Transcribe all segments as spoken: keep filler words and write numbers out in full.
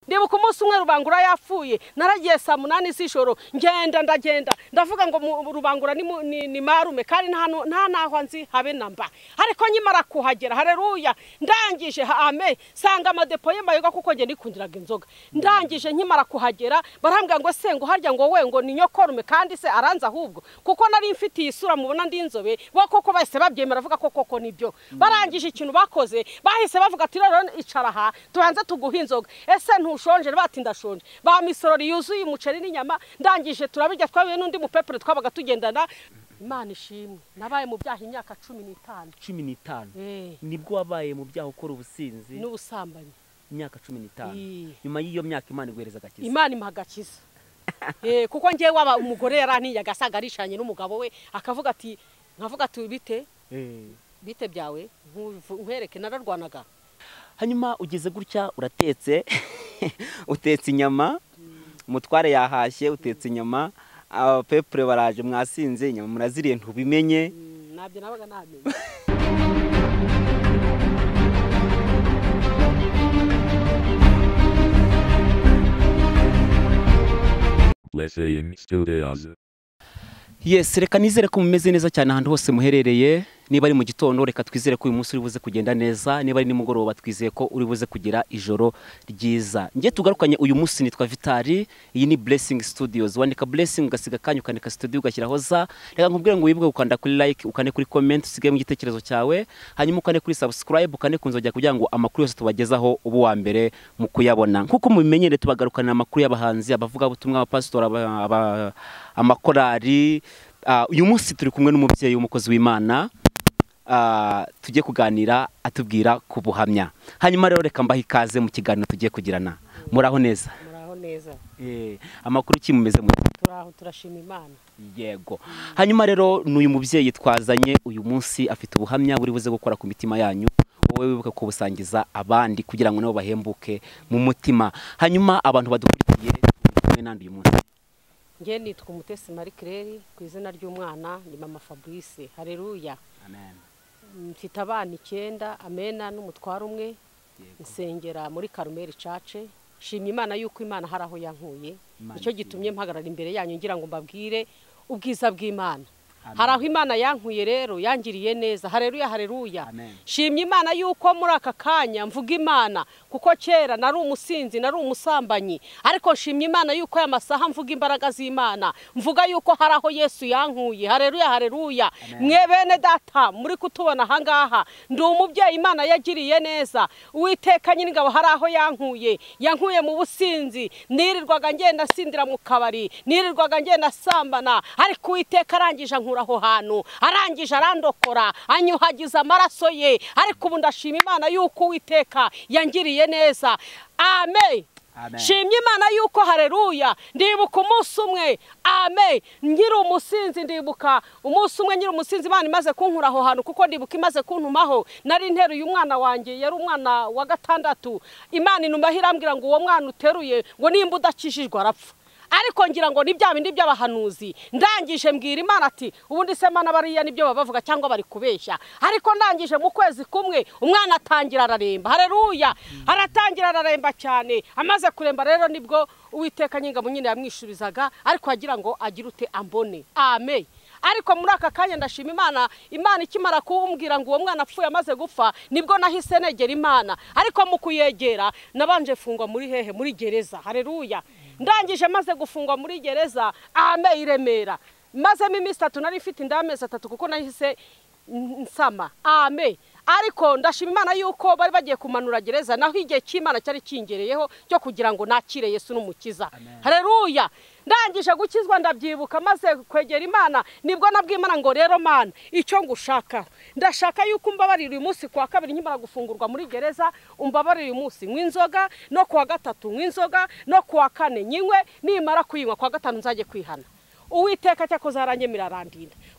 ndibuka umunsi umwe Rubangura yapfuye naragiye saa munani z'ijoro ngenda ndagenda ndavuga ngo Rubangura ni, ni, ni marume kandi nta nta naho nzi habe namba ariko nyimara kuhagera haleluya ndangije ame sanga amadepo y'amayoga kuko nge ndikundiraga inzoga ndangije nkimara kuhagera barambwira ngo se ngo harya ngo we ngo ni nyokorume kandi se aranza ahubwo kuko nari mfitiye isura mubona ndi inzobe bo koko bahise babyemera avuga ko koko nibyo barangije ikintu bakoze bahise bavuga ati rero icara ha tubanze tuguha inzoga ese ushonje bati ndashonje ba misorori yuzuye umuceri n'inyama ndangije turabijya twabiye n'undi mupepere twabaga tugendana Imana ishimwe nabaye mu byaha imyaka cumi n'itanu cumi n'itanu nibwo wabaye mu byaha ukora ubusinzi n'ubusambanyi imyaka cumi n'itanu nyuma y'iyo myaka Imana iguhereza agakiza Imana imahagakiza eh kuko ngiye waba umugore yarantiye agasaga arishanye n'umugabo we akavuga ati nkavuga ati bite eh bite byawe nkwereke nararwanaga hanyuma ugeze gutya uratetse utetse inyama umutware yahashye utetse inyama abapepure baraje mwasinze inyama muraziriye ntubimenye nabyo nabaga namenye Listening Studios. Yes, reka nizere ko mumeze neza cyane ahantu hose muherereye. Niba ari mu gitondo reka twizere ko uyu munsi uri buze kugenda neza, niba ari nimugoroba twizeye ko uri buze kugira ijoro ryiza. Ngiye tugarukanye uyu munsi nitwa Vitali, iyi ni Blessing Studios. Wandika Blessing ugasiga kanyu kanika studio ugashyiraho za. Reka nkubwire ngo wibuke gukanda kuri like, ukane kuri comment, usigaye mu gitekerezo cyawe, hanyuma ukane kuri subscribe, ukane kunzojya kugira ngo amakuru yose tubagezaho ubu wa mbere mu kuyabona. Nkuko mubimenyere tubagarukana amakuru y'abahanzi, abavuga butumwa, abapastor, aba amakorari. Uh, uyu munsi turi kumwe n'umubyeyi w'umukozi w'Imana. Uh, tujye kuganira atubwira ku buhamya. Hanyuma rero reka mbaha ikaze mu kiganiro tugiye kugirana. Muraho neza? Muraho neza. Eh, amakuru kimumeze mu turaho turashima Imana. Yego. Hanyuma rero n'uyu mubyeyi twazanye uyu munsi afite ubuhamya buri buze gukora ku mitima yanyu. Wowe wibuke ko busangiza abandi kugira ngo nabo bahembuke mu mutima. Hanyuma abantu badukurikiye kumwe nandi uyu munsi. Nge nitwa Umutesi Marie Claire ku izina ry'umwana ni Maman Fabrice. Haleluya. Amen. Mfite abana icyenda, amena n'umutwaro umwe. Nsengera muri Karumeli Church. Shimye Imana yuko Imana haraho yankuye. Icyo gitumye mpagarara imbere yanyu ngira ngo mbabwire ubwiza bw'Imana. Haraho Imana yankuye rero yangiriye neza. Haleluya, haleluya. Shimye Imana yuko muri aka kanya mvuga Imana kuko kera nari umusinzi nari umusambanyi ariko shimye Imana yuko ya masaha mvuga imbaraga z'Imana mvuga yuko haraho Yesu yankuye. Haleluya, haleluya. Mwe bene data muri kutubona hangaha ndi umubyeyi Imana yagiriye neza. Uwiteka nyir'ingabo haraho yankuye yankuye mu businzi nirirwaga ngenda sindira mu kabari nirirwaga ngenda sambana ariko Uwiteka arangije aho hantu arangije arandokora anyuhagiza amaraso ye ariko ubu ndashima Imana yuko Uwiteka yangiriye neza. Amen. Shimye Imana yuko haleluya ndibuka umunsi umwe amen ngira umusinzi ndibuka umunsi umwe ngira umusinzi Imana imaze kunkura aho hantu kuko ndibuka imaze kuntumaho nari nteruye umwana wanjye yari umwana wa gatandatu Imana inumbaho irambwira ngo uwo mwana uteruye ngo nimba udakijijwe arapfa ariko ngira ngo ni bya bindi by'abahanuzi ndangije mbwira Imana ati ubundi se Mana bariya nibyo babavuga cyangwa bari kubeshya ariko ndangije mu kwezi kumwe umwana atangira araremba. Haleluya. Aratangira araremba cyane amaze kuremba rero nibwo Uwiteka nyingabo nyine yamwishurizaga ariko agira ngo agira ute ambone. Amen. Ariko muri aka kanya ndashima Imana Imana ikimara kumbwira ngo uwo mwana apfuye amaze gupfa nibwo nahise negera Imana ariko mu kuyegera nabanje fungwa muri hehe muri gereza. Haleluya. Ndangije maze gufungwa muri gereza ame iremera maze iminsi itatu nari mfite indamezi atatu kuko nahise nsama. Ame ariko ndashima Imana yuko bari bagiye kumanura gereza naho igihe cy'Imana cyari kingereyeho cyo kugira ngo nakire Yesu n'umukiza. Haleluya. Ndangije gukizwa ndabyibuka maze kwegera Imana nibwo nabw'Imana ngo rero Mana icyo ngushaka ndashaka yuko umbabarira uyu munsi kwa kabiri nkimara gufungurwa muri gereza umbabarira uyu munsi nk'inzoga no kwa gatatu nk'inzoga no kwa kane nyinywe nimara kuyinywa kwa gatanu nzaje kwihana. Uwiteka cyakoze aranyemira arandinda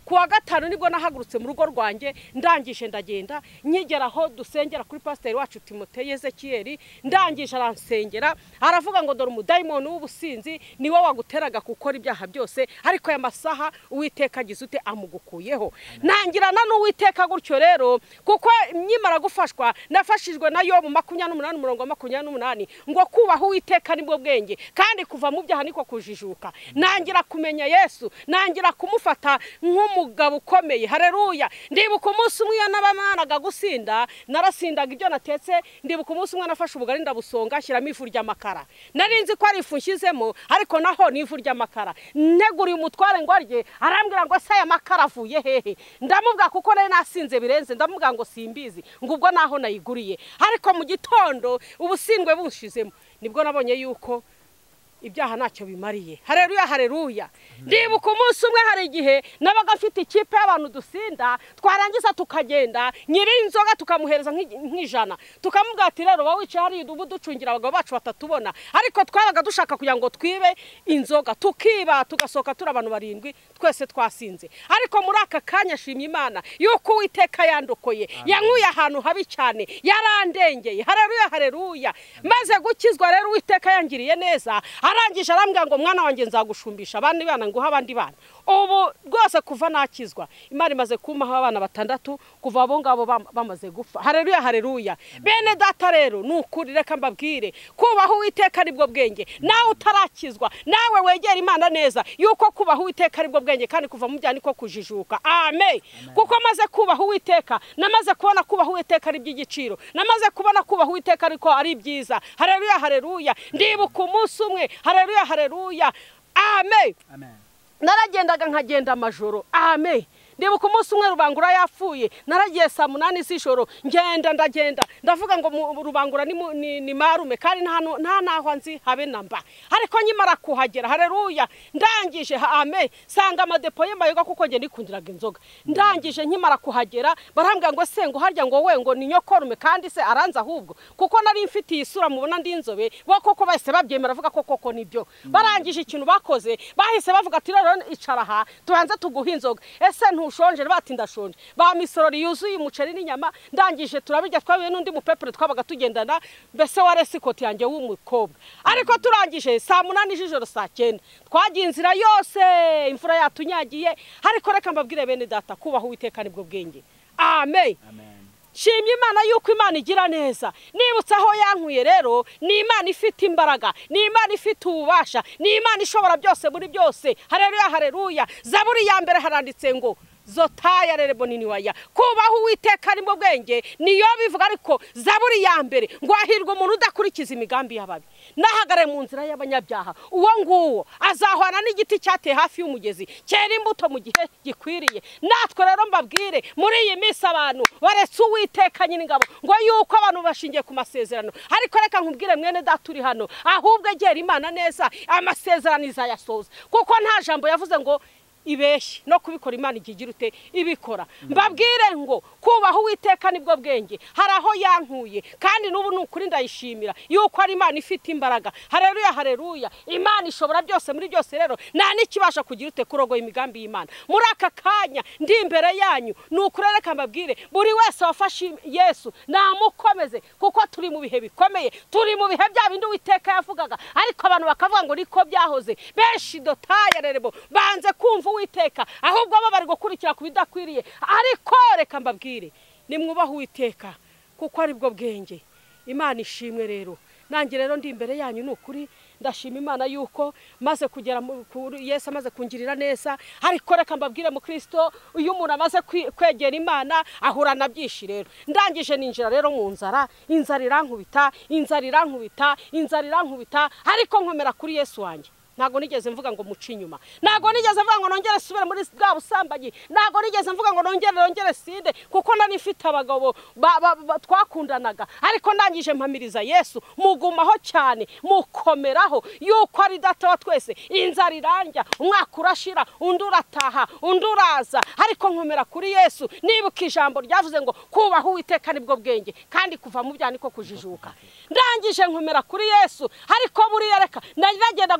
kuwa gatanu nibwo nahagurutse mu rugo rwanjye ndangije ndagenda nyigera aho dusengera kuri pasiteri wacu Timote Yezekiyeli ndangije aransengera aravuga ngo dore umudayimoni w'ubusinzi niwe waguteraga gukora ibyaha byose ariko aya masaha Uwiteka agize ute amugukuyeho nangirana n'Uwiteka gutyo rero kuko nyimara gufashwa nafashijwe na Yobu makumyabiri n'umunani umurongo makumyabiri n'umunani ngo kubaho Uwiteka nibwo bwenge kandi kuva mu byaha niko kujijuka nangira kumenya Yesu nangira kumufata nk'umugabo ukomeye haleluya ndibuka umunsi umwe n'abamanaga gusinda narasindaga ibyo natetse ndibuka umunsi umwe nafashe ubugari ndabusonga shyiramo ifu ry'amakara narinzi ko ari ifu nshyizemo ariko naho ni ifu ry'amakara neguriye umutware ngo arye arambwira ngo se aya makara avuye hehe ndamubwa kuko nari nasinze birenze ndamubwa ngo simbizi ngo ubwo naho nayiguriye ariko mu gitondo ubusindwe bunshizemo nibwo nabonye yuko ibyaha ntacyo bimariye haleluya haleluya ndibuka umunsi umwe hari igihe nabaga afite ikipe y'abantu dusinda twarangiza tukagenda nyiri inzoga tukamuhereza nk'ijana tukamubwira ati rero wowe wicaye hari ubu ducungira abagabo bacu batatubona ariko twabaga dushaka kugira ngo twibe inzoga tukiba tugasohoka turi abantu barindwi twese twasinze ariko muri aka kanya shimye Imana yuko Uwiteka yandokoye yankuye ahantu habi cyane yarandengeye haleluya haleluya maze gukizwa rero Uwiteka yangiriye neza arangije arambwira ngo mwana wanjye nzagushumbisha abandi bana nguha abandi bana ubu rwose kuva nakizwa Imana imaze kumpaho abana batandatu kuva abo ngabo bamaze gupfa haleluya haleluya bene data rero nukuri reka mbabwire kubaho Uwiteka nibwo bwenge nawe utarakizwa nawe wegera Imana neza yuko kubaho Uwiteka nibwo bwenge kandi kuva mu byani ko kujijuka amen kuko maze kubaho Uwiteka namaze kubona kubaho Uwiteka ari by'igiciro namaze kubona kubaho Uwiteka ariko ari byiza haleluya haleluya ndibuka umunsi umwe haleluya haleluya amen amen naragendaga nkagenda amajoro amen ndibuka umunsi umwe rubangura yapfuye naragiye saa munani z'ijoro ngenda ndagenda ndavuga ngo rubangura ni, ni, ni marume kandi nta nta naho nzi habe namba ariko nyimara kuhagera haleluya ndangije amen sanga amadepo y'amayoga kuko nge ndikundiraga inzoga ndangije nkimara kuhagera barambwira ngo se ngo harya ngo we ngo ni nyokorume kandi se aranza ahubwo kuko nari mfitiye isura mubona ndi inzobe bo koko bahise babyemera avuga ko koko nibyo barangije ikintu bakoze bahise bavuga ati rero icara aha tubanze tuguha inzoga ese ushonje bati ndashonje ba misorori yuzuye umuceri n'inyama ndangije turabijya twabiye n'undi mupepere twabaga tugendana mbese warese ikoti yanjye w'umukobwa ariko turangije saa munani z'ijoro saa cyenda twagiye inzira yose imfura yatunyagiye ariko reka mbabwire bene data kubaho Uwiteka nibwo bwenge amen shimye Imana yuko Imana igira neza nibutse aho yankuye rero ni Imana ifite imbaraga ni Imana ifite ububasha ni Imana ishobora byose muri byose haleluya haleluya zaburi ya mbere haranditse ngo zotaya rere bonini waya kubaho Uwiteka nibwo bwenge niyo bivuga ariko zaburi ya mbere ngo ahirwa umuntu udakurikiza imigambi y'ababi nahagare mu nzira y'abanyabyaha uwo nguwo azahwana n'igiti cyateye hafi y'umugezi cyera imbuto mu gihe gikwiriye natwe rero mbabwire muri iyi minsi abantu baretse Uwiteka nyine ngabo ngo yuko abantu bashingiye ku masezerano ariko reka nkubwire mwene data uri hano ahubwo egera Imana neza amasezerano izayasoza kuko nta jambo yavuze ngo ibeshye no kubikora Imana igigira ute ibikora mbabwire ngo kubaho Uwiteka nibwo bwenge haraho yankuye kandi nubu nukuri ndayishimira yuko ari Imana ifite imbaraga haleluya haleluya Imana ishobora byose muri byose rero nta nikibasha kugira ute kurogoya imigambi y'Imana muri aka kanya ndi imbere yanyu nukurereka mbabwire buri wese wafashe Yesu namukomeze kuko turi mu bihe bikomeye turi mu bihe bya bindi Uwiteka yavugaga ariko abantu bakavuga ngo niko byahoze benshi dotaya rerebo banze kumva Uwiteka ahubwo abo bari gukurikira kubidakwiriye ariko reka mbabwire nimwubaho Uwiteka kuko ari bwo bwenge Imana ishimwe rero nanjye rero ndi imbere yanyu nukuri ndashima Imana yuko maze kugera Yesu amaze kungirira neza ariko reka mbabwire mu Kristo uyu umuntu amaze kwegera Imana ahura na byishi rero ndangije ninjira rero mu nzara inzara irankubita inzara irankubita inzara irankubita ariko nkomera kuri Yesu wanjye nago nigeze mvuga ngo muci inyuma nago nigeze mvuga ngo nongere subire muri bwa busambanyi nago nigeze mvuga ngo nongere nongere sinde kuko nani mfite abagabo twakundanaga ariko ndangije mpamiriza Yesu mugumaho cyane mukomeraho yuko ari data wa twese inzara iranja umwaka urashira undurataha unduraza ariko nkomera kuri Yesu nibuka ijambo ryavuze ngo kubaho Uwiteka nibwo bwenge kandi kuva mu byani ko kujijuka ndangije nkomera kuri Yesu ariko buri yareka nagenda guiteka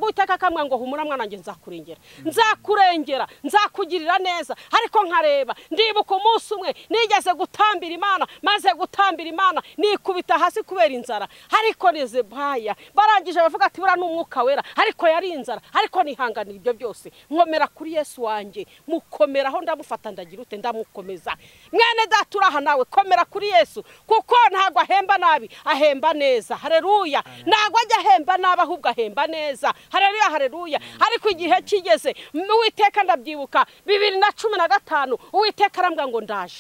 akamwa ngo humura mwana wanjye nzakurengera nzakurengera nzakugirira neza ariko nkareba ndibuka umunsi umwe nigeze gutambira Imana maze gutambira Imana nikubita hasi kubera inzara ariko neze baya barangije bavuga ati bura n'umwuka wera ariko yari inzara ariko nihanganira ibyo byose nkomera kuri Yesu wanjye mukomeraho ndamufata ndagira ute ndamukomeza mwene data uraha nawe komera kuri Yesu kuko ntago ahemba nabi ahemba neza haleluya ntago ajya ahemba nabi ahubwo ahemba neza haleluya haleluya ariko igihe kigeze Uwiteka ndabyibuka bibiri na cumi na gatanu Uwiteka arambwa ngo ndaje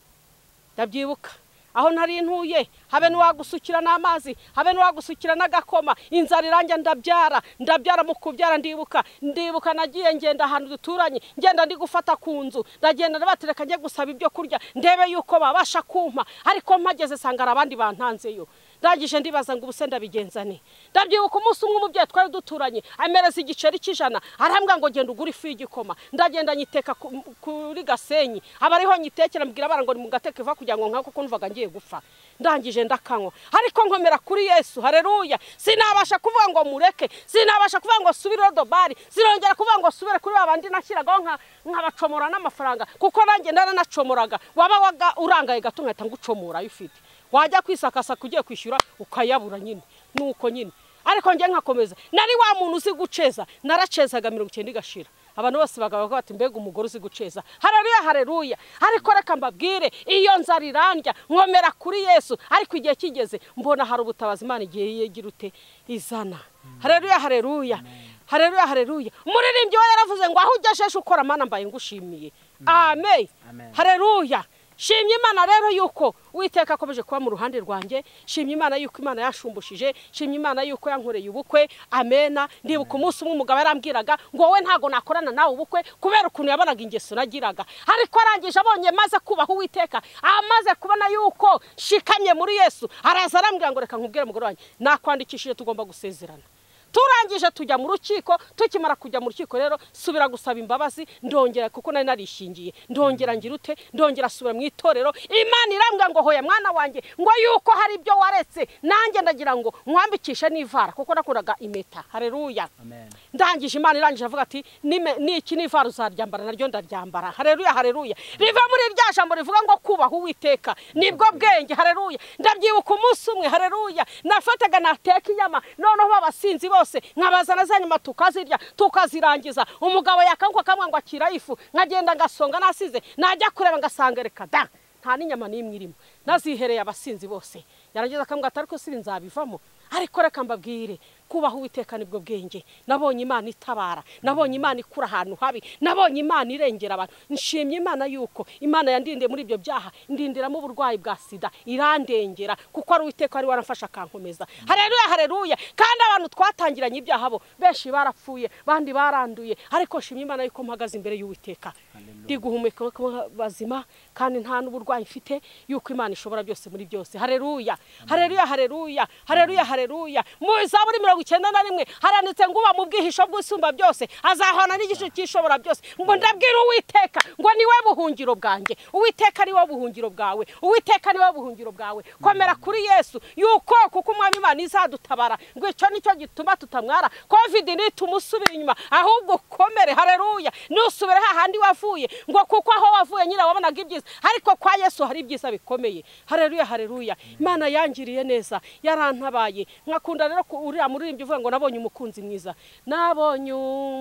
ndabyibuka aho nari ntuye habe n'uwagusukira n'amazi habe n'uwagusukira n'agakoma inzara iranjye ndabyara ndabyara mu kubyara ndibuka ndibuka nagiye ngenda ahantu duturanye ngenda ndi gufata ku nzu ndagenda nabatereka ngiye gusaba ibyo kurya ndebe yuko babasha kumpa ariko mpageze sanga abandi bantanzeyo ndagije ndibaza ngo ubuse ndabigenzane ndabyibuka umunsi umwe umubyeyi twari duturanye amereza igiceri cy'ijana arambwa ngo genda ugura ifu y'igikoma ndagenda nyiteka kuri Gasenyi abariho nyitekera mbwira bara ngo ni mu gateke iva kugira ngo nkako kumvaga ngiye gupfa ndangije ndakanywa ariko nkomera kuri Yesu haleluya sinabasha kuvuga ngo mureke sinabasha kuvuga ngo subire dobari zirongera kuvuga ngo subire kuri babandi nashyiragaho nka nkabacomora n'amafaranga kuko nanjye naranacomoraga waba waga urangaye gato nkahita ngucomora ayufite wajya kwisakasa kugiye kwishyura ukayabura nyine nuko nyine ariko nge nkakomeza nari wa muntu uzi guceza naracezaga mirongo icyenda igashira abantu bose bagavuga bati mbega umugore uzi guceza haleluya haleluya ariko reka mbabwire iyo nzara irandya nkomera kuri Yesu ariko igihe kigeze mbona hari ubutabazi Imana igihe yegira ute izana haleluya haleluya haleluya haleluya umuririmbyi we yaravuze ngo aho ugejeje ukora Mana mbaye ngushimiye amen haleluya shimye Imana rero yuko Uwiteka akomeje kuba mu ruhande rwanjye shimye Imana yuko Imana yashumbushije shimye Imana yuko yankoreye ubukwe amena ndibuka umunsi umwe umugabo yarambwiraga ngo wowe ntago nakorana nawe ubukwe kubera ukuntu yabanaga ingeso nagiraga ariko arangije abonye maze kubaho Uwiteka amaze kubona yuko shikamye muri Yesu araza arambwira ngo reka nkubwire mugore wanjye nakwandikishije tugomba gusezerana turangije tujya mu rukiko tukimara kujya mu rukiko rero subira gusaba imbabazi ndongera kuko nari narishingiye ndongera ngira ute ndongera subira mu itorero Imana irambwa ngo hoya mwana wanjye ngo yuko hari ibyo waretse nanjye ndagira ngo mwambikishe n'ivara kuko nakoraga impeta haleluya amen ndangije Imana irangije avuga ati niki n'ivara uzaryambara naryo ndaryambara haleluya haleluya riva muri rya jambo rivuga ngo kubaho Uwiteka nibwo bwenge haleluya ndabyibuka umunsi umwe haleluya nafataga nateka inyama noneho babasinzi nkabazana za nyuma tukazirya tukazirangiza umugabo yakanguka kamwe ngo akira ifu nkagenda ngasonga nasize najya kureba ngasanga reka da nta n'inyama n'imwe irimo nazihereye abasinzi bose yarangiza kamwe atari ko siri nzabivamo ariko reka mbabwire kubaho Uwiteka nibwo bwenge nabonye Imana itabara nabonye Imana ikura ahantu habi nabonye Imana irengera abantu nshimye Imana yuko Imana yandinde muri ibyo byaha ndindiramo uburwayi bwa sida irandengera kuko ari Uwiteka ari warafasha kankomeza haleluya haleluya kandi abantu twatangiranye ibyaha bo benshi barapfuye bandi baranduye ariko nshimye Imana yuko mpagaze imbere y'Uwiteka ndi guhumeka bazima kandi nta n'uburwayi mfite yuko Imana ishobora byose muri byose haleluya haleluya haleluya haleluya haleluya mu Zaburi mirongo icyenda na rimwe haranditse ngo uba mu bwihisho bw'isumba byose azahana n'igice cy'ishobora byose ngo ndabwira Uwiteka ngo niwe buhungiro bwanjye Uwiteka ni we buhungiro bwawe Uwiteka ni we buhungiro bwawe komera kuri Yesu yuko kuko umwami Imana izadutabara ngo icyo nicyo gituma tutamwara covid nitumusubira inyuma ahubwo komere haleluya nusubire hahandi wavuye ngo kuko aho wavuye nyira wabonaga ibyiza ariko kwa Yesu hari ibyiza bikomeye haleluya haleluya Imana yangiriye neza yarantabaye nkakunda rero uriya muririmbyi uvuga ngo nabonye umukunzi mwiza nabonye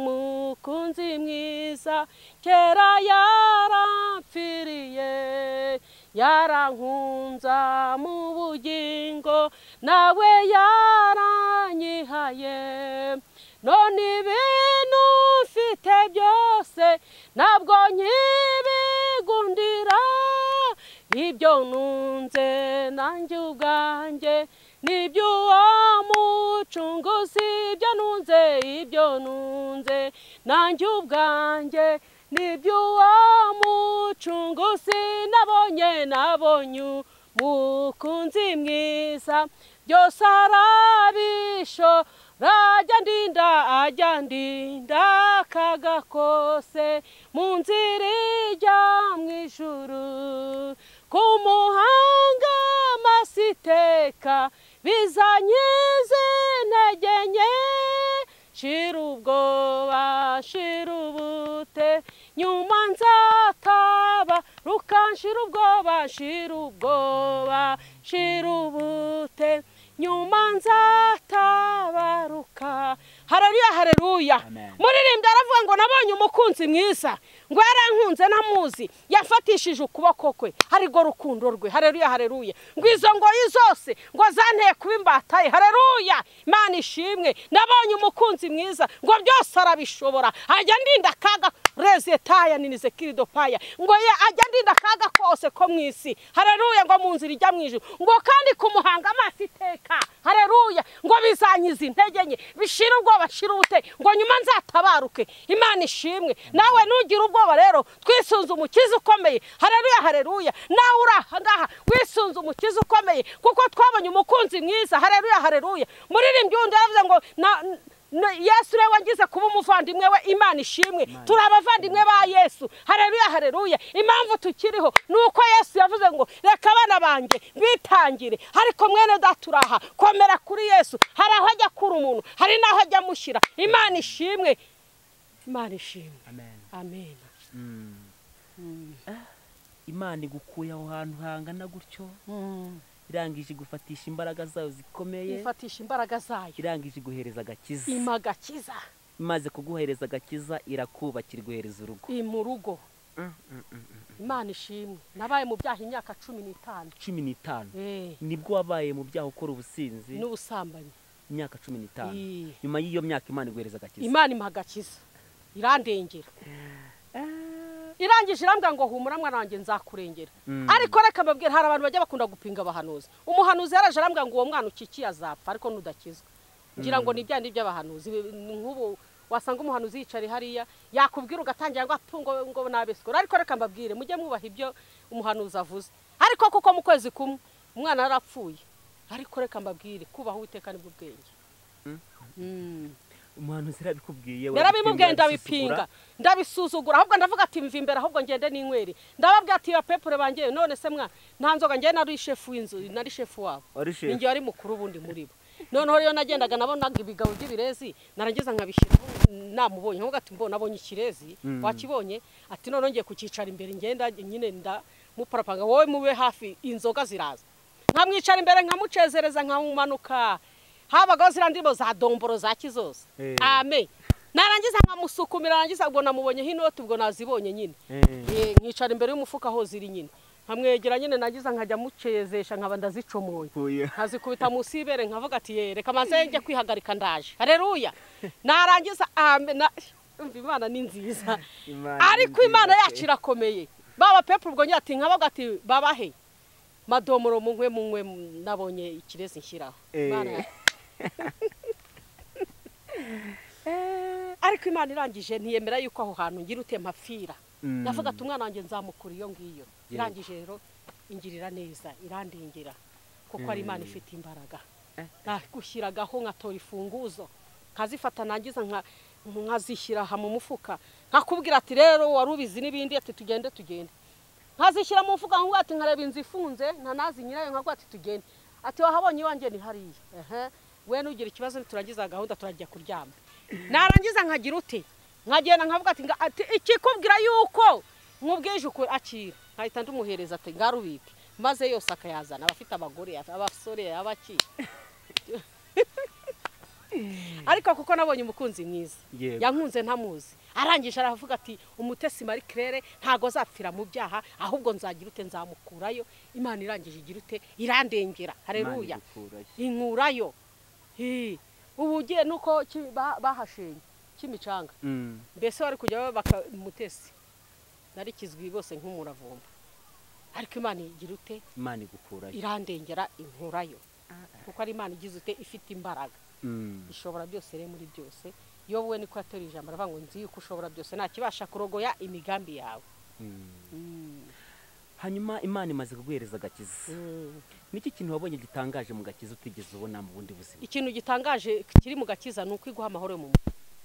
umukunzi mwiza kera yarampfiriye yarankunza mu bugingo nawe yaranyihaye none ibintu mfite byose nabwo nkibigundira ibyo nunze nanjye ubwanjye nibyo mucunguzi ibyo nunze ibyo nunze nanjye ubwanjye nibyo mucunguzi nabonye nabonye umukunzi mwiza byose arabisho rajya ndinda ajya ndinda kagakose mu nzira ijya mu ijuru ku muhanga masiteka bizanyize intege nke shira ubwoba shira ubute nyuma nzataba rukanshira ubwoba shira ubwoba shira ubute nyuma nzatabaruka. Haleluya haleluya. Muririmbyi aravuga ngo nabonye umukunzi mwiza ngo yarankunze namuzi yafatishije ukuboko kwe harigo rukundo rwe. Haleluya haleluya. ngo izo ngoyi zose ngo zanteye kuba imbataye. Haleluya. Imana ishimwe. Nabonye umukunzi mwiza ngo byose arabishobora ajya ndinda kaga rezetaya ninize kirido paya ngo ye ajya ndinda kaga kose ko mwisi. Haleluya. ngo mu nzira ijya mwijuru ngo kandi kumuhanga amaso iteka. Haleluya. ngo bizanyiza intege nke bishira ubwoba shira ubute ngo nyuma nzatabaruke. Imana ishimwe. Nawe nugira ubwoba rero twisunze umukiza ukomeye. Haleluya haleluya. Nawe uraha ngaha wisunze umukiza ukomeye kuko twabonye umukunzi mwiza. Haleluya haleluya. Muririmbyi undi yavuze ngo Yesu rewe wagize kuba umuvandimwe we. Imana ishimwe. Turi abavandimwe ba Yesu. Haleluya haleluya. Impamvu tukiriho nuko Yesu yavuze ngo reka abana banjye bitangire ariko mwene daturaha komera kuri Yesu. Hari aho ajya kuri umuntu hari naho ajya mushyira. Imana ishimwe. Imana ishimwe. Amen. Amen. Mm. Mm. Ah, Imana igukuye aho hantu hangana gutyo. Mm. Irangije gufatisha imbaraga zayo zikomeye. Ifatisha imbaraga zayo. Irangije guhereza agakiza. Imagakiza. Imaze kuguhereza agakiza irakubakira guhereza urugo. I mu rugo. Mm, mm, mm, mm. Imana ishimwe. Nabaye mu byaha imyaka cumi n'itanu. cumi n'itanu. Eh. Nibwo wabaye mu byaha ukora ubusinzi. N'ubusambanyi. Imyaka cumi n'itanu. Eh. Nyuma y'iyo myaka Imana iguhereza agakiza. Imana imagakiza. Irandengera. Irangije irambwa ngo humura mwana wanjye nzakurengera. Ariko reka mbabwira hari abantu bajya bakunda gupinga abahanuzi. Umuhanuzi yaraje arambwa ngo uwo mwana ukikiye azapfa ariko nudakizwa. Ngira ngo ni byandi by'abahanuzi nk'ubu wasanga umuhanuzi yicari hariya yakubwira ugatangira ngo atungo ngo nabesukora. Ariko reka mbabwire mujye mwubaha ibyo umuhanuzi avuze. Ariko kuko mu kwezi kumwe umwana yarapfuye. Ariko reka mbabwire kubaha Uwiteka nibwo bwenge. Mm. Umuhanuzi yarabikubwiye yarabimubwiye ndabipinga ndabisuzugura ahubwo ndavuga ati mva imbere ahubwo ngende n'inkweri ndababwira ati bapepure bangiye none se mwana nta nzoga ngiye nari chef w'inzu nari chef wabo ningiye ari mukuru bundi muri bo noneho rero nagendaga nabonaga ibigabo by'ibirezi narangiza nkabishira namubonye ahubwo ati mbona abonye ikirezi wakibonye ati none ngiye kukicara imbere ngenda nyine nda muparapanga wowe mube hafi inzoga ziraza nkamwicara imbere nkamucezereza nkamumanuka habaga zirandimo za domboro za kizose. Hey. Amen. Narangiza nkamusukumira narangiza ubwo namubonye hino tubwo nazibonye nyine. Eh nkicara imbere y'umufuka ho ziri nyine. Nkamwegera nyine nagiza nkajya mucezesha nkaba ndazicomoye. Nkazikubita musibere nkavuga ati ye reka maze njye kwihagarika ndaje. Haleluya. Narangiza amen. Imana ni nziza. Ariko Imana yacu irakomeye. Baba pepe ubwo nyati nkavuga ati babahe. Madomoro mungwe mungwe nabonye ikirezi nshyiraho. Imana ariko Imana irangije ntiyemera yuko aho hantu ngira utempafira. Navuga ati umwana wanjye nzamukura iyo ngiyo. Irangije rero ingirira neza irandingira kuko ari Imana ifite imbaraga. Nagushyiragaho nkatora ifunguzo nkazifata nangiza nka nkazishyira ha mu mufuka nkakubwira ati rero warubizi nibindi ati tugende tugende nkazishyira mu mufuka ngo ati nkareba inzu ifunze ntanazi nyirayo nkagwa ati tugende ati wahabonye iwanjye ni hariya. Ehe we nugira ikibazo turangiza gahunda turajya kuryama narangiza nkagira ute nkagenda nkavuga ati ati ikikubwira yuko nkubwije uko akira nkahita ndumuhereza ati ngarubike maze yose akayazana abafite abagore abasore abaki ariko kuko nabonye umukunzi mwiza yankunze ntamuzi arangije aravuga ati umutesi Marie Claire ntago zapfira mu byaha ahubwo nzagira ute nzamukurayo. Imana irangije igira ute irandengera. Haleluya. Inkurayo. Hi ubugiye nuko bahashenye kimicanga mbese wari kujya baka mutesi nari kizwi bose nk'umuravumba ariko Imana igira ute Imana igukurayo irandengera inkurayo kuko ari Imana igize ute ifite imbaraga ishobora byose re muri byose yowe niko yatori ijambo aravuga ngo nzi yuko ushobora byose nta kibasha kurogoya imigambi yawe. Hanyuma Imana imaze kuguhereza agakiza. Niki kintu wabonye gitangaje mu gakiza utigeze ubona mu bundi buzima? Ikintu gitangaje kiri mu gakiza nuko iguha amahoro mu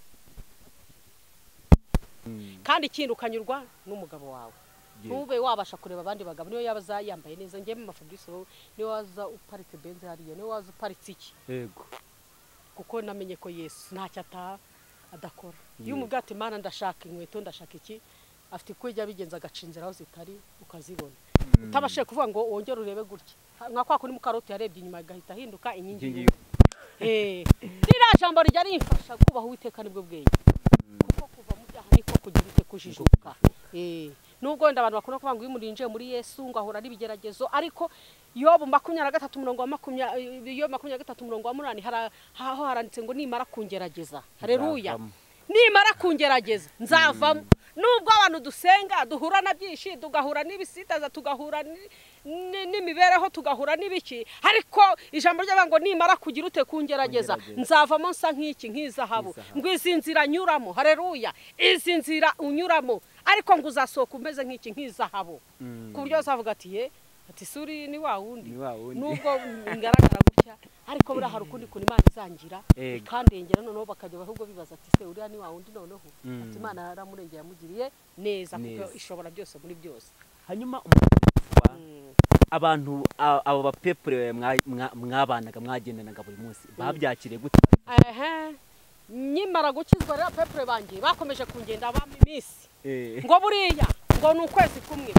kandi ikintu ukanyurwa n'umugabo wawe. Ntube wabasha kureba abandi bagabo niyo yabaza yambaye neza ngiye Maman Fabrice niyo waza uparitse benze hariya niyo waza uparitse iki. Yego. kuko namenye ko Yesu ntacyo ata adakora iyo umubwira ati Mana ndashaka inkweto ndashaka iki afite kujya bigenza agacinzira aho zitari ukazibona utabashe kuvuga ngo wongere urebe gutya nka kwa kuri mu karoti yarebye inyuma gahita hinduka inkingi eh rira jambo rijya rimfasha kubaho Uwiteka nibwo bwenge kuko kuva mu byaha niko kugira ute kujijuka eh nubwo ndabantu bakunda kuvuga ngo imurinje muri Yesu ngo ahura n'ibigeragezo ariko Yobu makumyabiri na gatatu umurongo wa makumyabiri yo makumyabiri na gatatu umurongo wa munani haho haranditse ngo nimara kungerageza haleluya nimara kungerageza nzavamo nubwo abantu dusenga duhura na byinshi tugahura n'ibisitaza tugahura n'imibereho tugahura n'ibiki ariko ijambo ry'abango nimara kugira ute kungerageza nzavamo nsa nk'iki nk'izahabu ngo izi nzira nyuramo haleluya izi nzira unyuramo ariko ngo uzasohoka umeze nk'iki nk'izahabu ku buryo uzavuga ati ye ati suri ni wa wundi nubwo ingaragara gutya ariko buri hari ukundi kuntu Imana izangira kandengera noneho bakajya bahubwo bibaza ati se uriya ni wa wundi noneho ati Imana yaramurengera yamugiriye neza kuko ishobora byose muri byose hanyuma abantu abo bapepure mwabanaga mwagendanaga buri munsi babyakiriye gute ehe nyimara gukizwa rero pepure bangiye bakomeje kungenda bampa iminsi ngo buriya ngo ni ukwezi kumwe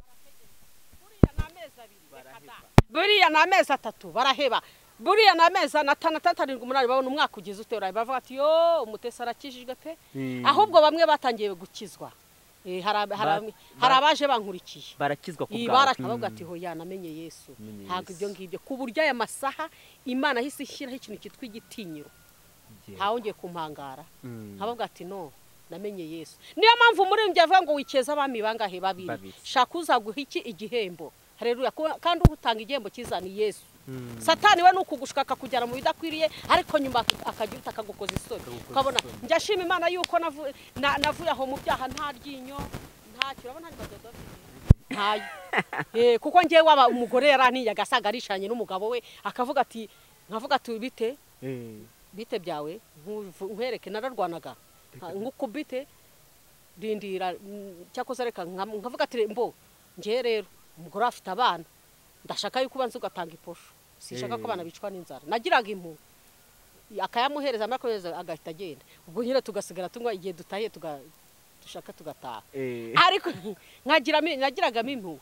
buriya na amezi atatu baraheba buriya na amezi atandatu arindwi umunani babona umwaka ugize utera bavuga ati yo umutesi arakijijwe pe ahubwo bamwe batangiye gukizwa hari abaje bankurikiye barakizwa ku bwawe bavuga ati hoya namenye Yesu ntabwo ibyo ngibyo ku buryo aya masaha Imana hisi ishyiraho ikintu cyitwa igitinyiro ntawongeye kumpangara nkavuga ati no namenye Yesu niyo mpamvu muri mbye avuga ngo wikeza abami bangahe babiri shaka uzaguha iki igihembo haleluya kandi utanga igihembo kiza ni Yesu Satani we nukugushaka kujyana mu bidakwiriye ariko nyuma akagira utakagukoza isoni ukabona njashima Imana yuko navuye aho mu byaha nta ryinyo nta kirabona ari badodo ntayo eh kuko ngiye waba umugore yarantiye agasaga arishanye n'umugabo we akavuga ati nkavuga ati bite bite byawe nkwereke nararwanaga nkukubite rindira cyakoze reka nkavuga ati mbo ngiye rero umugore afite abana ndashaka yuko ubanza ugatanga iposho sishaka ko abana bicwa n'inzara nagiraga impu akayamuhereza amakohereza agahita agenda ubwo nyine tugasigara tunywa igihe dutahiye dushaka tugataha ariko nkagira nagiragamo impu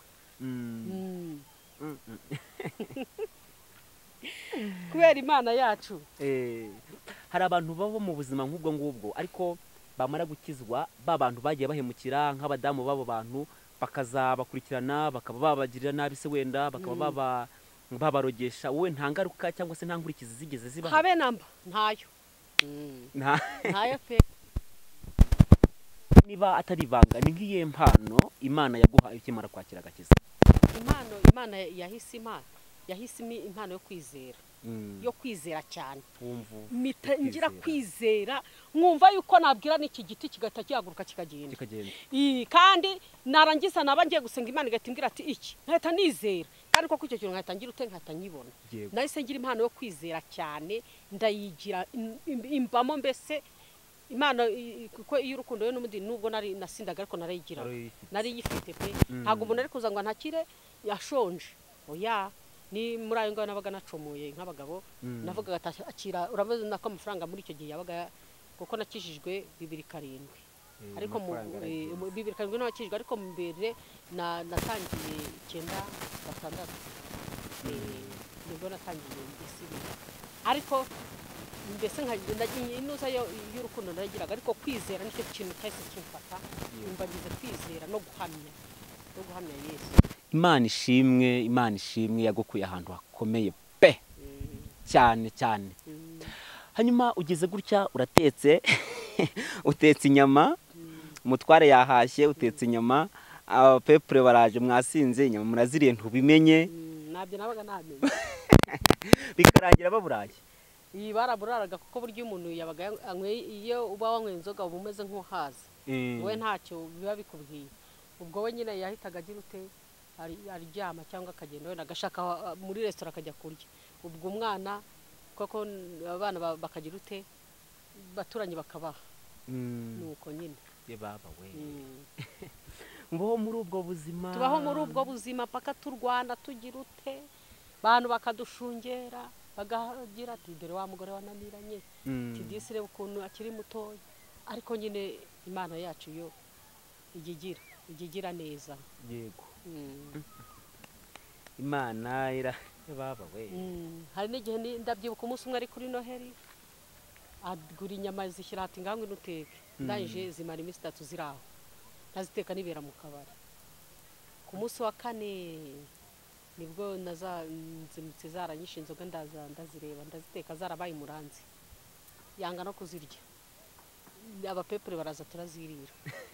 kubera Imana yacu hari abantu babo mu buzima nk'ubwo ngubwo ariko bamara gukizwa ba bantu bagiye bahemukira nk'abadamu babo bantu bakazabakurikirana bakaba babagirira nabi se wenda bakaba baba babarogesha wowe nta ngaruka cyangwa se nta nkurikizi zigeze ziba habe namba ntayo ntayo pe niba atari ibanga ni nk'iye mpano Imana yaguha ikimara kwakira agakiza impano Imana yahise Imana yahise impano yo kwizera yo kwizera cyane ngira kwizera mwumva yuko nabwira n'iki giti kigata cyaguruka kikagenda kandi narangiza naba ngiye gusenga Imana igatimbwira ati iki nkahita nizera kandi ko icyo kintu nkahita ngira ute nkahita nyibona nahise ngira impano yo kwizera cyane ndayigira imbamo mbese Imana kuko iyo urukundo yo n'umundi nubwo nari nasindaga ariko narayigira nari yifite pe ntago umuntu ari kuza ngo ntakire yashonje oya ni muri ayo ngana nabaga nacomoye nk'abagabo navuga akira urabaza nako amafaranga muri icyo gihe yabaga kuko nakijijwe bibiri karindwi ariko mu bibiri karindwi nakijijwe ariko mbere na natangiye icyenda gatandatu nibwo natangiye isiri ariko mbese nkagiye inuza y'urukundo naragiraga ariko kwizera nicyo kintu cyahise kimfata numva ngize kwizera no guhamya no guhamya Yesu Imana ishimwe Imana ishimwe yagukuye ahantu hakomeye pe cyane cyane hanyuma ugeze gutya uratetse utetse inyama umutware yahashye utetse inyama abapepure baraje mwasinze inyama muraziriye ntubimenye nabyo nabaga namenye bikarangira baburaye iyi baraburaraga kuko buryo umuntu yabaga iyo uba wanywe inzoga uba umeze nk'uhaza wowe ntacyo biba bikubwiye ubwo we nyine yahitaga agira ute aryama cyangwa akagenda wenda agashaka muri resitora akajya kurya ubwo umwana koko abana bakagira ute baturanye bakabaha nuko nyine ye baba we mbaho muri ubwo buzima tubaho muri ubwo buzima paka turwana tugira ute bantu bakadushungera bagagira ati dore wa mugore wananiranye ati disi reba ukuntu akiri mutoya ariko nyine imana yacu yo igigira igigira neza yego imana ira baba we hari n'igihe ndabyibuka umunsi umwe ari kuri noheli agura inyama zishyira hati ngangwe n'uteke ndangije zimara iminsi itatu ziri aho ntaziteka nibera mu kabari ku munsi wa kane nibwo nazimutse zaranyishe inzoga ndaza ndazireba ndaziteka zarabaye umuranzi yanga no kuzirya abapepure baraza turazirira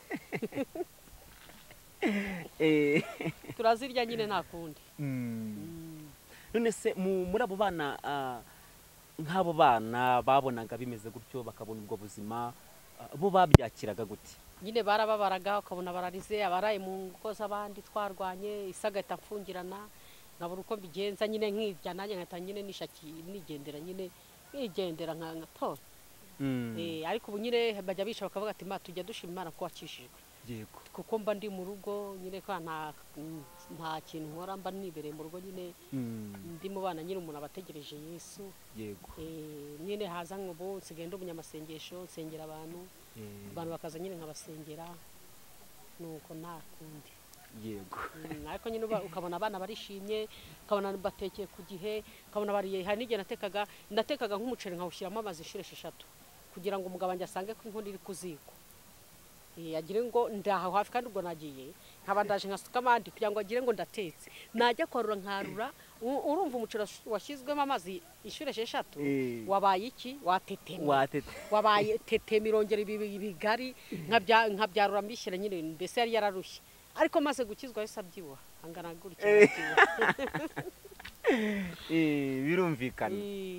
turazirya nyine nta kundi none se muri abo bana nk'abo bana babonaga bimeze gutyo bakabona ubwo buzima bo babyakiraga gute nyine barababaraga ukabona bararize abaraye mu ngo z'abandi twarwanye isagahita mfungirana nkabura uko mbigenza nyine nkirya nanjye nkahita nyine nishaki nigendera nyine nigendera nka to ariko ubu nyine bajya bica bakavuga ati ma tujya dushima Imana ko wakishijwe yego kuko mba ndi mu rugo nyine ko nta nta kintu nkora mba nibereye mu rugo nyine ndi mu bana nyine umuntu abategereje Yesu yego nyine haza nk'ubu nsigaye ndi umunyamasengesho nsengera abantu abantu bakaza nyine nkabasengera nuko nta kundi yego ariko nyine ukabona abana barishimye ukabona batekeye ku gihe ukabona bariye hari n'igihe natekaga ndatekaga nk'umuceri nkawushyiramo amazi inshuro esheshatu kugira ngo umugabo wanjye asange ko inkono iri ku ziko agire ngo ndaho hafi kandi ubwo nagiye nkaba ndaje nkasuka amandi kugira ngo agire ngo ndatetse najya kwarura nkarura urumva umuceri washyizwemo amazi inshuro esheshatu wabaye iki wateteme wabaye teteme irongera ibigari nkabyarura mbishyira nyine mbese yari yararushye ariko maze gukizwa yose abyibuha angana gutya birumvikana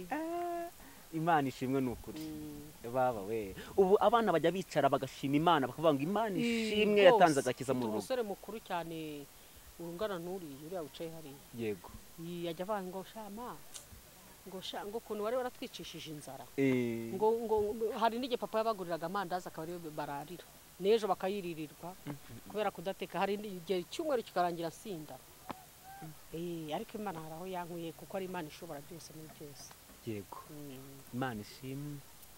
Imana ishimwe n'ukuri baba we ubu abana bajya bicara bagashima Imana bakavuga ngo Imana ishimwe yatanze agakiza mu rugo umusore mukuru cyane urungana n'uri uriya wicaye hari yego yajya avuga ngo shama ngo sha ngo kuntu wari waratwicishije inzara eh ngo ngo hari n'igihe papa yabaguriraga amandazi akaba ari bararira nejo bakayiririrwa kubera kudateka hari igihe cyumweru kikarangira sinda eh ariko Imana haraho yankuye kuko ari Imana ishobora byose muri byose yego Imana ishimwe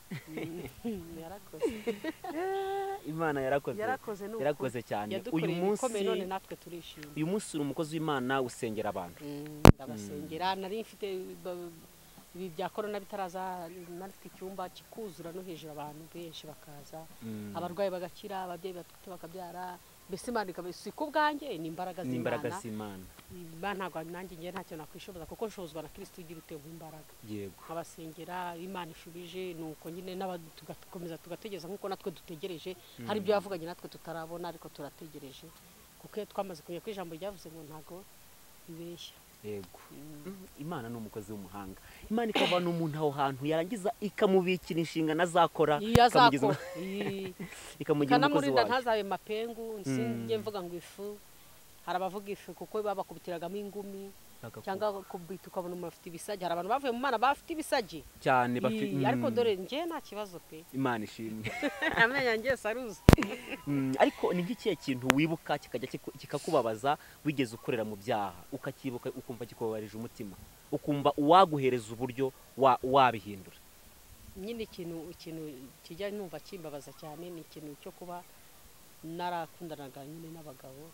yarakoze Imana yarakoze yarakoze cyane uyu munsi none natwe turishimye uyu munsi uri umukozi w'Imana usengera abantu ndabasengera nari mfite ibi bya corona bitaraza nafite icyumba kikuzura no hejuru abantu benshi bakaza abarwayi bagakira ababyeyi batwite bakabyara mbese Imana ikabisi ku bwanjye ni imbaraga z'Imana Imana ntabwo nanjye ngiye ntacyo nakwishoboza kuko nshozwa na Kristo ugira utewe imbaraga yego abasengera Imana ishubije nuko nyine n'abatugakomeza tugategereza nkuko natwe dutegereje hari ibyo yavuganye natwe tutarabona ariko turategereje kuko twamaze kumenya ko ijambo ryavuze ngo ntago ibeshya yego Imana ni umukozi w'umuhanga Imana ikavana umuntu aho hantu yarangiza ikamubikira inshingano azakora ikamugeza ikamugira umukozi wayo ntazabe mapengu nsinge mvuga ngo ifu hari abavuga ifu kuko babakubitiragamo ingumi cyangwa kubita ukabona umuntu afite ibisage hari abantu bavuye mu Mana bafite ibisage cyane bafite ariko dore nje nta kibazo pe Imana ishimwe amenya ngiye saruzi ariko ni nk'ikihe kintu wibuka kikajya kikakubabaza wigeze ukorera mu byaha ukakibuka ukumva kikubabarije umutima ukumva uwaguhereza uburyo wabihindura nyine ikintu ikintu kijya numva kimbabaza cyane ni ikintu cyo kuba narakundanaga nyine n'abagabo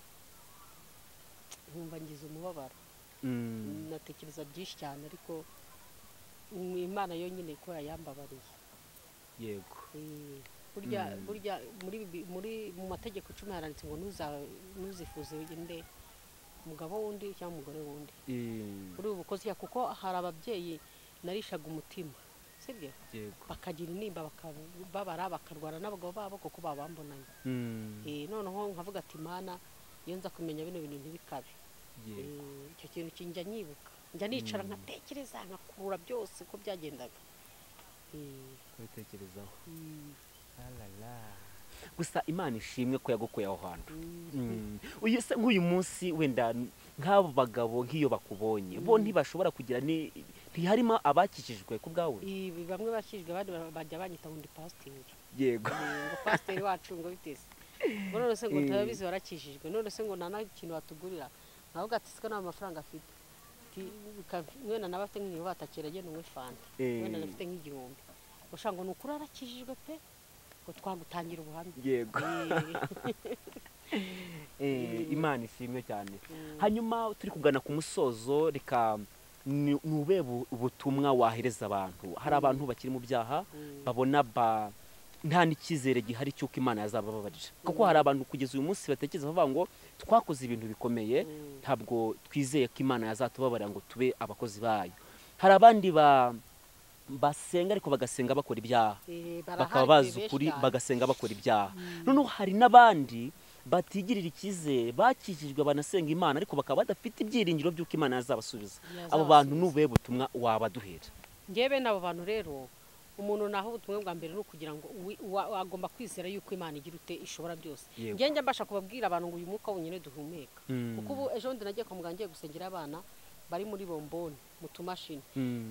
nkumva ngize umubabaro natekereza byinshi cyane ariko Imana yonyine ko yayambabariye yego burya burya muri muri mu mategeko icumi haranditse ngo ntuzifuze inde umugabo wundi cyangwa umugore wundi kuri ubu bukozi kuko hari ababyeyi narishaga umutima sibyo bakagira intimba bakababara bakarwara n'abagabo babo kuko babambonanye noneho nkavuga ati Imana iyo nza kumenya bino bintu ntibikabe icyo kintu kinjya nyibuka njya nicara nkatekereza nkakura byose ko byagendaga kubitekerezaho gusa Imana ishimwe ko yagukuye aho hantu nk'uyu munsi wenda nk'abo bagabo nk'iyo bakubonye bo ntibashobora kugira ntiharimo abakikijwe ku bwawe bamwe bakijwe abandi bajya banyita ngo ndi pasiteri yego ngo pasiteri wacu ngo biteze none se ngo turabizi barakijijwe none se ngo nta kintu batugurira navuga ati siko nta mafaranga afite ati mwena nabafite nk'iyo batakirage n'umwe fanta mwena nafite nk'igihumbi ushango nukuri arakijijwe pe ko twagutangira ubuhamya yego eh Imana ishimwe cyane hanyuma turi kugana ku musozo reka nube ubutumwa wahereza abantu hari abantu bakiri mu byaha babona ba nta nikizere gihari cyuko Imana yazabababarira kuko hari abantu kugeza uyu munsi batekereza bavuga ngo twakoze ibintu bikomeye ntabwo twizeye ko Imana yazatubabarira ngo tube abakozi bayo hari abandi ba basenga ariko bagasenga bakora ibyaha bakaba bazi ukuri bagasenga bakora ibyaha noneho hari n'abandi batigirira ikizere bakikijwe banasenga Imana ariko bakaba badafite ibyiringiro by'uko Imana yazabasubiza abo bantu nube butumwa wabaduhera ngebe nabo bantu rero umuntu naho ubutumwe bwa mbere no kugira ngo agomba kwizera yuko Imana igira ute ishobora byose ngenge mbasha kubabwira abantu ngo uyu mwuka wonyine duhumeka kuko ubu ejo ndi nagiye kwa muganga gusengera abana bari muri bomboni mu tumashini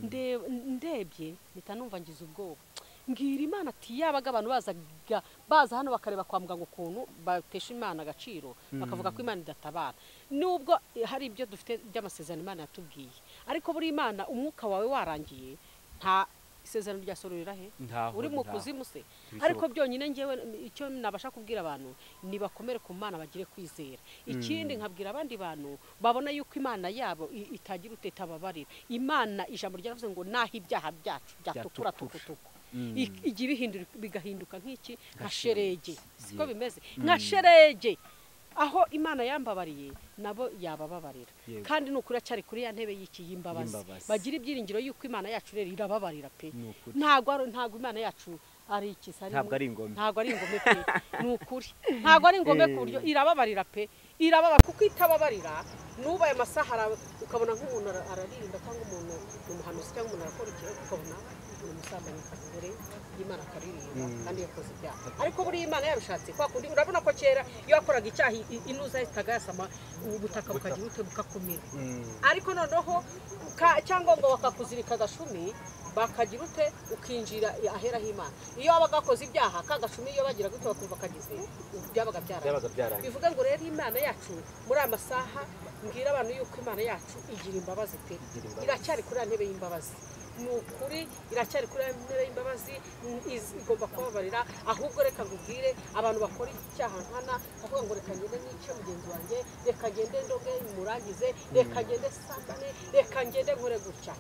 ndebye mpita numva ngize ubwoba mbwira Imana ati yabaga abantu bazaga baza hano bakareba kwa muganga ukuntu batesha Imana agaciro bakavuga ko Imana idatabara nubwo hari ibyo dufite by'amasezerano Imana yatubwiye ariko buri Imana umwuka wawe warangiye nta isezerano rya sororera he uri mu kuzimu se ariko byonyine ngewe icyo nabasha kubwira abantu ni bakomere ku Mana bagire kwizera ikindi nkabwira abandi bantu babona yuko Imana yabo itagira utetababarira Imana ijambo ryavuze ngo naho ibyaha byacu byatukura tukutuku igi bihindura bigahinduka nk'iki nka sherege siko bimeze nka sherege aho Imana yambabariye nabo yabababarira kandi nukuri cyari kuri ya ntebe y'iki y'imbabazi bagira ibyiringiro yuko Imana yacu rero irababarira pe ntago ntago Imana yacu ari ikisari ntabwo ari ingome ntago ari ingome pe nukuri ntago ari ingome ku buryo irababarira pe irababa kuko itababarira nubaye masahara ukabona nk'umuntu araririmba cyangwa umuntu umuhanuzi cyangwa umuntu arakora ikiro ukabona umusambanyi kagore Imana karirimba kandi yakoze ibyaha ariko buri Imana yabishatse kwa kundi urabona ko kera iyo yakoraga icyaha inuza itagasama ubutaka bukagira ute bukakumira ariko noneho cyangwa ngo bakakuzirika gashumi bakagira ute ukinjira ahera h'Imana iyo abagakoze ibyaha kagashumi iyo bagira gute bakumva kagize byabaga byara bivuga ngo rero Imana yacu muri amasaha ngira abantu yuko Imana yacu igira imbabazi pe iracyari kuri ntebe y'imbabazi nukuri iracyari kuri ntebe y'imbabazi igomba kubabarira ahubwo reka ngubwire abantu bakora icyaha nkana bavuga ngo reka ngende n'icyo mugenzi wanjye reka ngende ndoge murangize reka ngende sambane reka ngende nkore gutya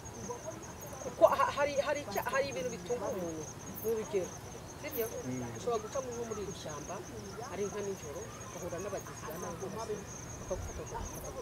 kuko hari hari hari ibintu bitunga umuntu n'urugero sibyo ushobora guca mu muri iri shyamba ari nka nijoro bahura n'abagizi b'anabi bakagufata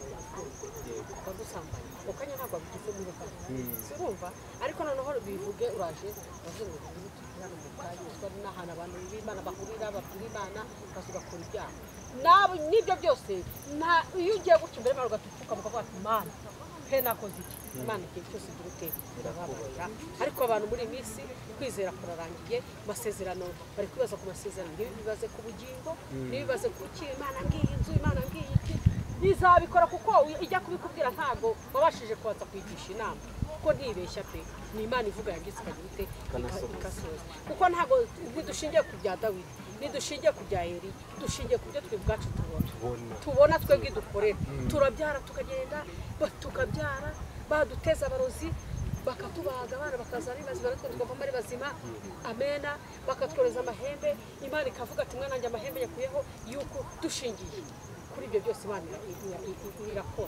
bakagusambanya ukanya ntabwo bigize muri rukana sirumva ariko noneho bivuge uraje bavuga ngo hano mu kayi twari n'ahantu abantu b'Imana bahurira babwira Imana basuga kuri ibyaha nabo nibyo byose nta iyo ugiye gutya imbere y'Imana ugatufuka mukavuga ati Imana he nakoze iki Imana igihe cyose girute irababarira ariko abantu muri minsi kwizera kurarangiye masezerano bari kwibaza ku masezerano ntibibaze ku bugingo ntibibaze ku ki Imana ngiye inzu Imana ngiye iki bizabikora kuko ijya kubikubwira ntago wabashije kubanza kwigisha inama kuko ntibeshya pe ni Imana ivuga yagize kagite ikasoza kuko ntago dushingiye ku bya Dawidi nidushingiye ku bya Eli dushingiye ku byo twe bwacu tubona tubona twebwe dukorera turabyara tukagenda tukabyara baduteza abarozi bakatubaga abana bakazana ibibazo baratwe tukavamo ari bazima amena bakatworeza amahembe Imana ikavuga ati mwana nanjye amahembe yakuyeho yuko dushingiye kuri ibyo byose Imana irakora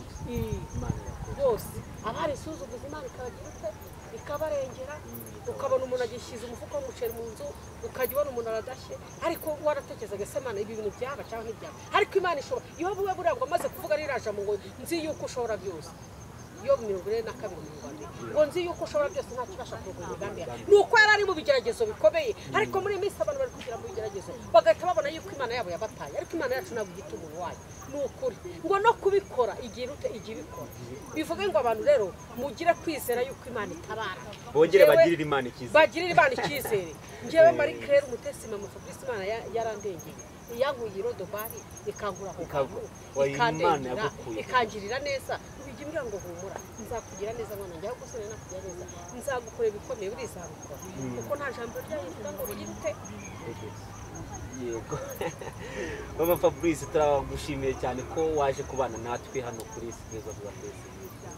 bose abari suzuguza Imana ikabagira ute ikabarengera ukabona umuntu agishyize umufuko w'umuceri mu nzu ukajya ubona umuntu aradashye ariko waratekerezaga se Imana ibi bintu byaba cyangwa ntibyaba ariko Imana ishobora iyo buwe buriya ngo amaze kuvuga riraje mu ngo nzi yuko ushobora byose iyo mirongo ine na kabiri mu Rwanda ngo nzi yuko ushobora byose nta kibasha kurwanya imigambi yawe nuko yari ari mu bigeragezo bikomeye ariko muri iyi minsi abantu bari kugira mu bigeragezo bagahita babona yuko Imana yabo yabataye ariko Imana yacu ntabwo igita umuntu wayo ni ukuri ngo no kubikora igira ute igiye ibikora bivuge ngo abantu rero mugire kwizera yuko Imana itabara bongere bagirira Imana icyizere bagirira Imana icyizere ngewe Marie Claire umutesi Maman Fabrice Imana yarandengeye yankuye irodobari ikankura aho hantu ikandengera ikangirira neza ubigira ngo humura nzakugira neza mwana njya gusene nakugira neza nzagukorera ibikomeye burizabukora kuko nta jambo ryayivuga ngo bigite yego Maman Fabrice turagushimiye cyane ko waje kubana natwe hano kuri Sibeza Zuba Twese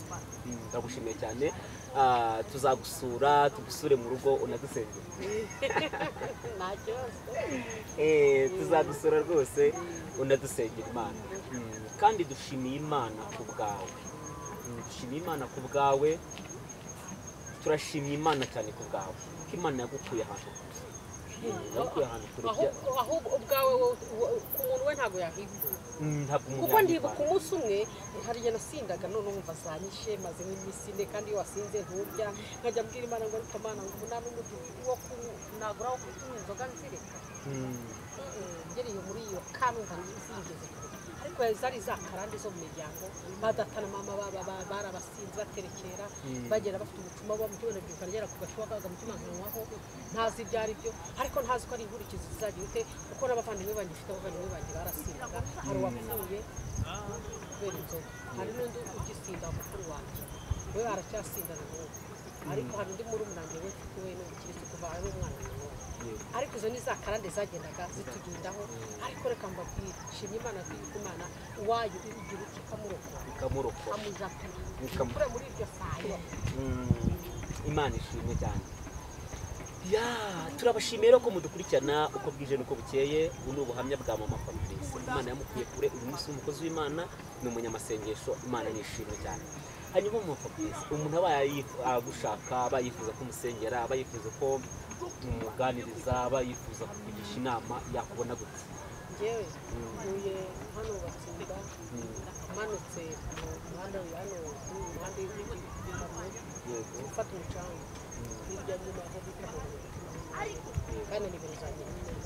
ndagushimiye cyane tuzagusura tugusure mu rugo unadusengera nta kibazo tuzagusura rwose unadusengera Imana kandi dushimiye Imana ku bwawe dushimiye Imana ku bwawe turashimiye Imana cyane ku bwawe ko Imana yagukuye ahantu yagukuye ahantu kure ahubwo ubwawe ku muntu we ntabwo yahigura kuko ndibuka umunsi umwe hari igihe nasindaga none wumva zanyishe maze nk'iminsi ine kandi iyo wasinze nturya nkajya mbwira Imana ngo ariko Mana ngo nta n'umuti wo kunagura wo kunywa inzoga nzireka ngereye muri iyo kanumva zigeze ariko zari za karande zo mu miryango badatana mama baba barabasinze baterekera bagera bafite umucuma bo mutubone byukagera ku gashoka kaga mutima nkwaho ntazi ibyari byo ariko ntazi ko ari inkurikizi zizagira ute kuko n'abavandimwe banjye bafite abavandimwe banjye barasindaga hari uwapfuye kubera inzoga hari n'undi ugisinda mukuru wanjye we aracyasindana n'ubu ariko hari undi muri umunange we we n'ubukirisi kuva ari umwana ariko izo ni za karande zagendaga zitugendaho ariko reka mbabwire shimye Imana y'uko Imana wayo igira iki kamuroko kamuroko amujatira ikure muri iryo sayo Imana ishimwe cyane ya turabashimiye ko mudukurikirana uko bwije nuko bukeye ubu ni ubuhamya bwa Mama Fabrice Imana yamukuye kure uyu munsi w'umukozi w'Imana ni umunyamasengesho Imana nishimwe cyane hanyuma Mama Fabrice umuntu aba yagushaka aba yifuza ko umusengera aba yifuza ko umuganiriza aba yifuza kukugisha inama yakubona gute ngewe ntuye hano Batsinda manutse mu muhanda hano mu muhanda w'igihugu gufata umucanga hirya nyuma aho bita kandi nimero zanjye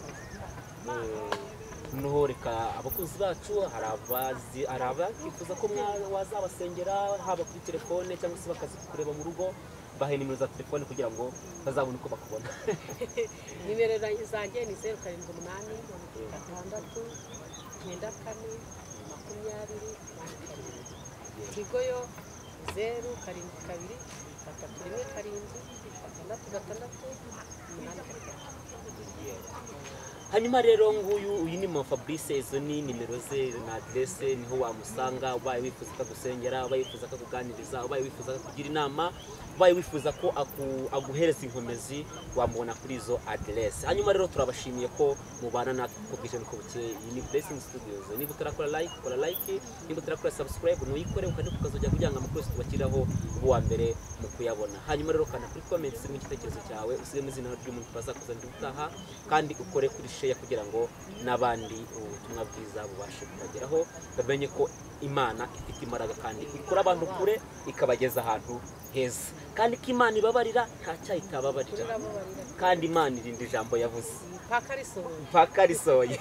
noneho reka abakunzi bacu hari abazi hari abakifuza ko wazabasengera haba kuri telefone cyangwa se bakazi kureba mu rugo bahe nimero za telefone kugira ngo bazabone uko bakubona nimero zanjye ni zeru karindwi umunani gatandatu icyenda kane makumyabiri tigo yo zeru karindwi kabiri gatatu rimwe karindwi gatandatu gatandatu umunani gatatu hanyuma rero nguyu uyu ni Mama Fabrice izo ni nimero ze na adresse niho wamusanga ubaye wifuza kugusengera ubaye wifuza kukuganiriza ubaye wifuza kugira inama ubaye wifuza ko aguhereza inkomezi wamubona kuri izo adresse hanyuma rero turabashimiye ko mubana natwe kuko bwije nuko bukeye iyi ni Blessing Studios niba utarakora like kora like niba utarakora subscribe nuyikore ukandi kukazojya kugira ngo amakuru tubakiraho uwa mbere mu kuyabona hanyuma rero kana kuri comments mu gitekerezo cyawe usigemo izina ry'umuntu bazakuzanira ubutaha kandi ukore kuri share kugira ngo nabandi ubutumwa bwiza bubashe kubageraho bamenye ko Imana ifite imbaraga kandi ikora abantu kure ikabageza ahantu heza kandi ko Imana ibabarira nta cyaha itababarira kandi Imana irinda ijambo yavuze mpaka risohoye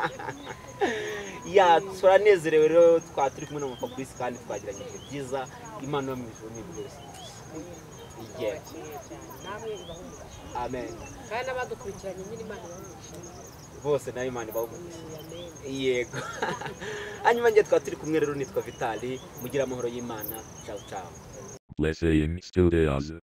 ya turanezerewe rero twa turi kumwe na Mama Fabrice kandi twagiranye ibihe byiza Imana yo mu ijuru n'ibwese amen kandi abadukurikiranye nyine Imana ibamwishimiye bose nayo Imana ibawumugisha yego hanyuma ngiye twa turi kumwe rero nitwa Vitali mugira amahoro y'Imana ciao ciao Blessing Studios.